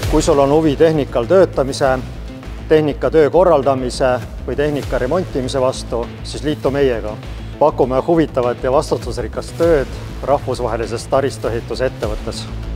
Kui sul on huvi tehnikal töötamise, tehnika töö korraldamise või tehnika remontimise vastu, siis liitu meiega. Pakume huvitavat ja vastutusrikast tööd rahvusvahelises taristuehitusettevõttes.